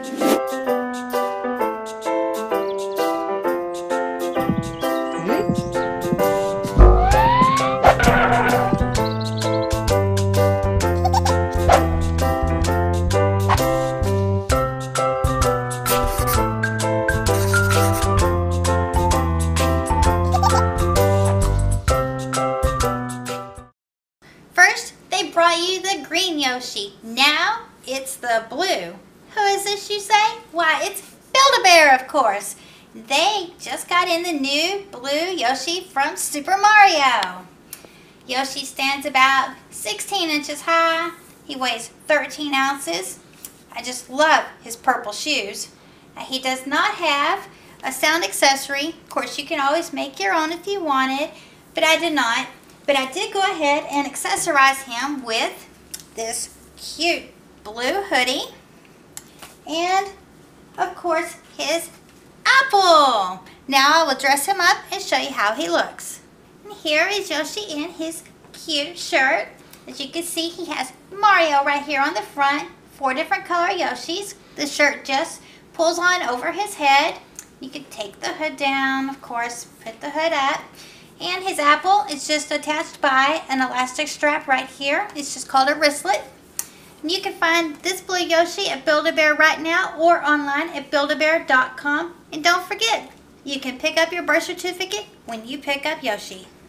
First, they brought you the green Yoshi. Now, it's the blue. Who is this, you say? Why, it's Build-A-Bear, of course. They just got in the new blue Yoshi from Super Mario. Yoshi stands about 16 inches high. He weighs 13 ounces. I just love his purple shoes. He does not have a sound accessory. Of course, you can always make your own if you want it, but I did not. But I did go ahead and accessorize him with this cute blue hoodie and, of course, his apple. Now I will dress him up and show you how he looks. And here is Yoshi in his cute shirt. As you can see, he has Mario right here on the front. 4 different color Yoshis. The shirt just pulls on over his head. You can take the hood down, of course, put the hood up. And his apple is just attached by an elastic strap right here. It's just called a wristlet. And you can find this blue Yoshi at Build-A-Bear right now or online at buildabear.com. And don't forget, you can pick up your birth certificate when you pick up Yoshi.